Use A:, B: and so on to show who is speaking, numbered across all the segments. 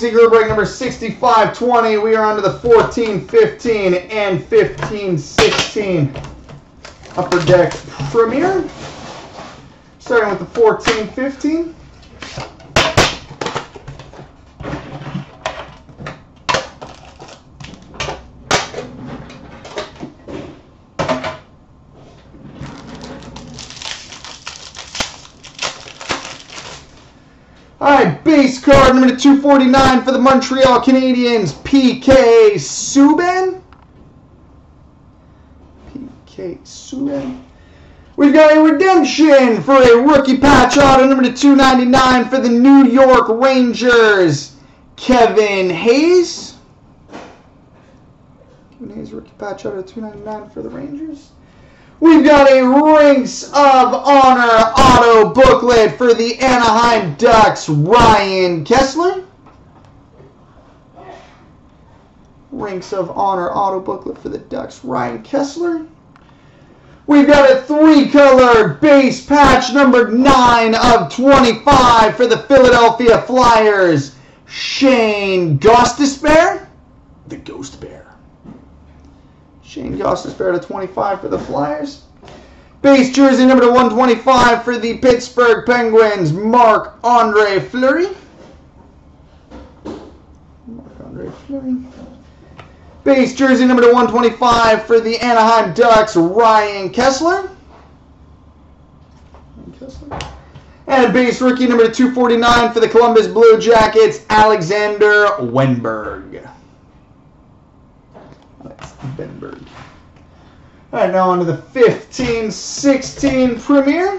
A: Group break number 6520. We are on to the 1415 and 1516 Upper Deck Premier. Starting with the 1415. Alright, base card number 249 for the Montreal Canadiens, PK Subban. PK Subban. We've got a redemption for a rookie patch auto number 299 for the New York Rangers, Kevin Hayes. Kevin Hayes, rookie patch auto 299 for the Rangers. We've got a Rings of Honor auto booklet for the Anaheim Ducks, Ryan Kesler. Rings of Honor auto booklet for the Ducks, Ryan Kesler. We've got a 3-color base patch number 9 of 25 for the Philadelphia Flyers, Shane Gostisbehere. The Ghost Bear. Shane Gostisbehere to 25 for the Flyers. Base jersey number 125 for the Pittsburgh Penguins, Marc-Andre Fleury. Marc-Andre Fleury. Base jersey number 125 for the Anaheim Ducks, Ryan Kesler. And a base rookie number 249 for the Columbus Blue Jackets, Alexander Wenberg. All right, now on to the 15-16 Premier.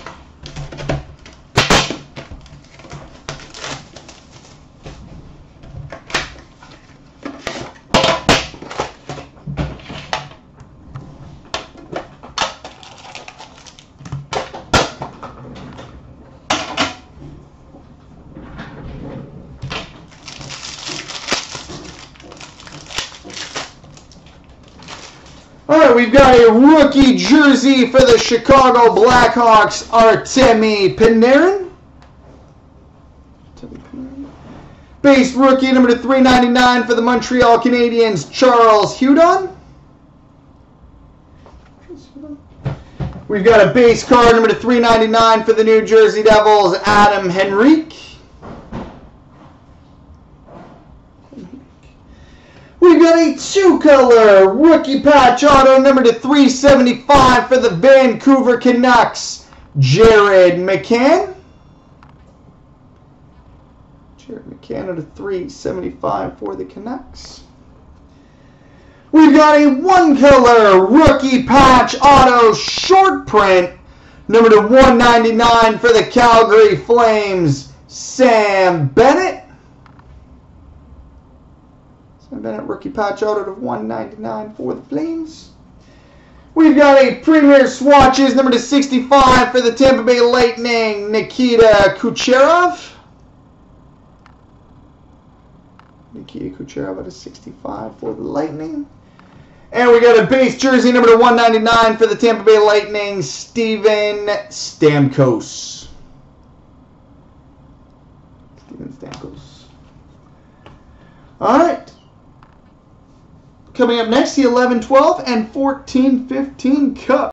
A: All right, we've got a rookie jersey for the Chicago Blackhawks, Artemi Panarin. Base rookie number 399 for the Montreal Canadiens, Charles Hudon. We've got a base card number 399 for the New Jersey Devils, Adam Henrique. We've got a 2-color rookie patch auto number 375 for the Vancouver Canucks, Jared McCann. Jared McCann at a 375 for the Canucks. We've got a 1-color rookie patch auto short print number 199 for the Calgary Flames, Sam Bennett. Bennett rookie patch auto to 199 for the Flames. We've got a Premier Swatches number 65 for the Tampa Bay Lightning, Nikita Kucherov. Nikita Kucherov at a 65 for the Lightning. And we got a base jersey number 199 for the Tampa Bay Lightning, Steven Stamkos. Steven Stamkos. All right. Coming up next, the 11-12 and 14-15 Cup.